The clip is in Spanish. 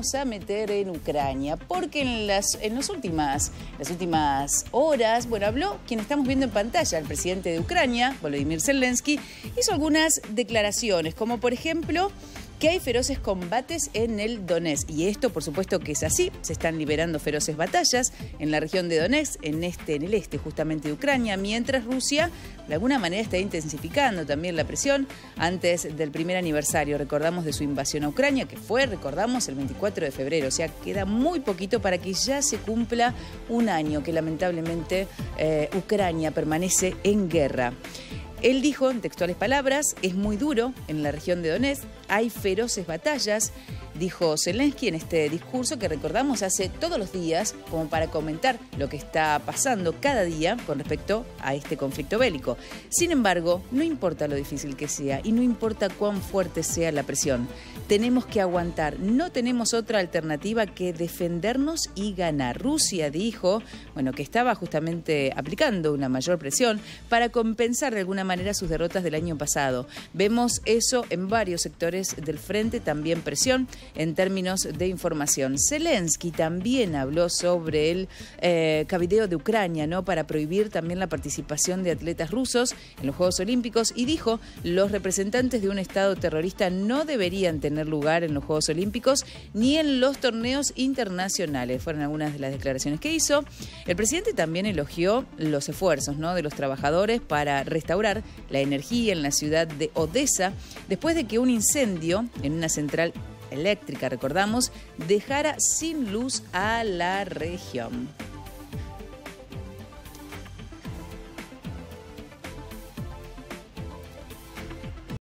Vamos a meter en Ucrania, porque en las últimas horas, bueno, habló quien estamos viendo en pantalla, el presidente de Ucrania, Volodymyr Zelensky, hizo algunas declaraciones, como por ejemplo que hay feroces combates en el Donetsk. Y esto, por supuesto que es así. Se están liberando feroces batallas en la región de Donetsk, en el este justamente de Ucrania, mientras Rusia de alguna manera está intensificando también la presión antes del primer aniversario, recordamos, de su invasión a Ucrania, que fue, recordamos, el 24 de febrero. O sea, queda muy poquito para que ya se cumpla un año que lamentablemente Ucrania permanece en guerra. Él dijo, en textuales palabras, es muy duro en la región de Donetsk, hay feroces batallas, dijo Zelensky en este discurso que recordamos hace todos los días como para comentar lo que está pasando cada día con respecto a este conflicto bélico. Sin embargo, no importa lo difícil que sea y no importa cuán fuerte sea la presión, tenemos que aguantar, no tenemos otra alternativa que defendernos y ganar. Rusia dijo, bueno, que estaba justamente aplicando una mayor presión para compensar de alguna manera sus derrotas del año pasado. Vemos eso en varios sectores del frente, también presión en términos de información. Zelensky también habló sobre el cabildeo de Ucrania, ¿no?, para prohibir también la participación de atletas rusos en los Juegos Olímpicos, y dijo, los representantes de un Estado terrorista no deberían tener lugar en los Juegos Olímpicos ni en los torneos internacionales. Fueron algunas de las declaraciones que hizo. El presidente también elogió los esfuerzos, ¿no?, de los trabajadores para restaurar la energía en la ciudad de Odessa después de que un incendio en una central eléctrica, recordamos, dejara sin luz a la región.